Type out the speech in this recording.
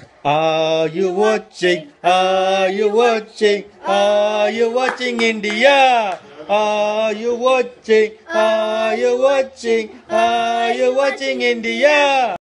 Are you watching? Are you watching? Are you watching India? Are you watching? Are you watching? Are you watching India?